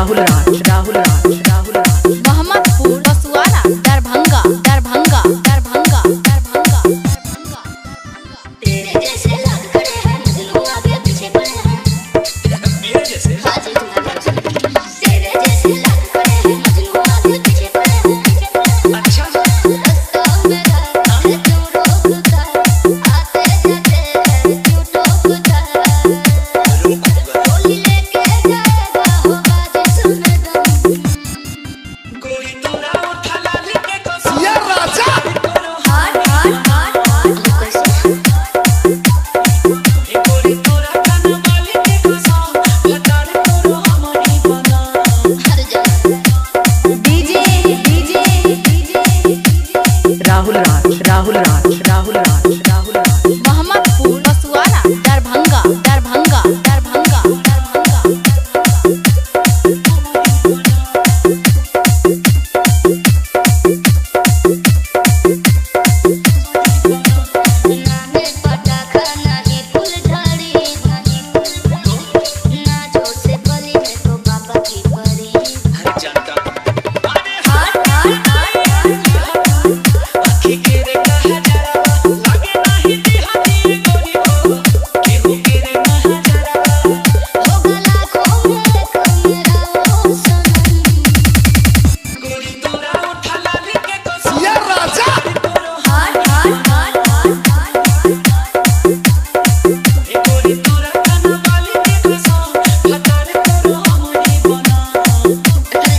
राहुल राज राहुल राज राहुल राज मोहम्मदपुर बसुआरा दरभंगा दरभंगा दरभंगा दरभंगा तेरे जैसे लाल खड़े हैं मजनू आगे पीछे पड़े हैं मेरे जैसे हाँ जी तेरे जैसे लाल खड़े हैं मजनू आगे पीछे पड़े हैं अच्छा रास्ता मेरा है तू रोकता आते जाते है तू टोकता गोली लेके जाएगा हो बाजी सुन दम गोरी तोरा उठा लाली के कसम ये राजा हाथ हाथ हाथ हाथ ये गोरी तोरा कान वाली के कसम लताड़ तोरो हमारी बना हर जगह DJ DJ DJ Rahul Raj Rahul Raj Rahul Raj Rahul Raj Mohammadpur Basuara Darbhanga Darbhanga Darbhanga Darbhanga नामे पटाखा नाही फुलझड़ी ना जोर से बली है तो बाबा की परी हर जानता अरे हाथ हाथ हाथ आखी के रे कहा जरा लागे नहीं दिहाती गोरी हो केहू के रे कहा जरा हो गला खो मेरा ओ सनम गोरी तोरा उठा लाली के कसम ये राजा तोरो हाथ हाथ हाथ हाथ ये गोरी तोरा कान वाली के कसम लताड़ तोरो हमारी बना हर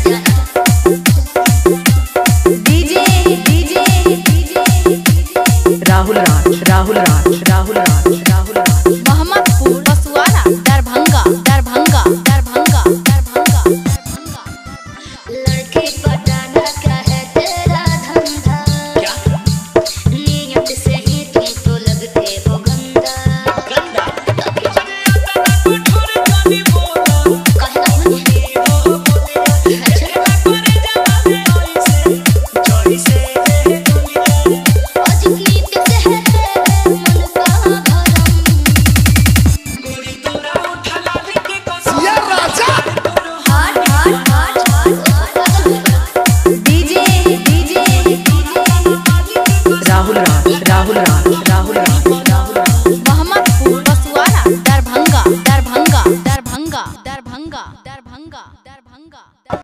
जगह DJ DJ DJ Rahul Raj Rahul Raj Rahul Raj Rahul Raj Mohammadpur Basuara Darbhanga Darbhanga Darbhanga Darbhanga Darbhanga लड़के पटाना क्या है तेरा धंधा क्या नियत से ही तुम तो लगते हो गंदा गंदा अरे आता कठोर जानी बोला कहना नहीं हो बोले अच्छा करे जवाने जैसे रे दुनिया आज गीत से है तेरे मन का भरम गोरी तोरा उठा लाली के कसम ये राजा तोरो हाथ हाथ हाथ हाथ DJ DJ DJ Rahul Raj Rahul Raj Rahul Raj Rahul Raj Mohammadpur Basuara Darbhanga Darbhanga Darbhanga Darbhanga Darbhanga Darbhanga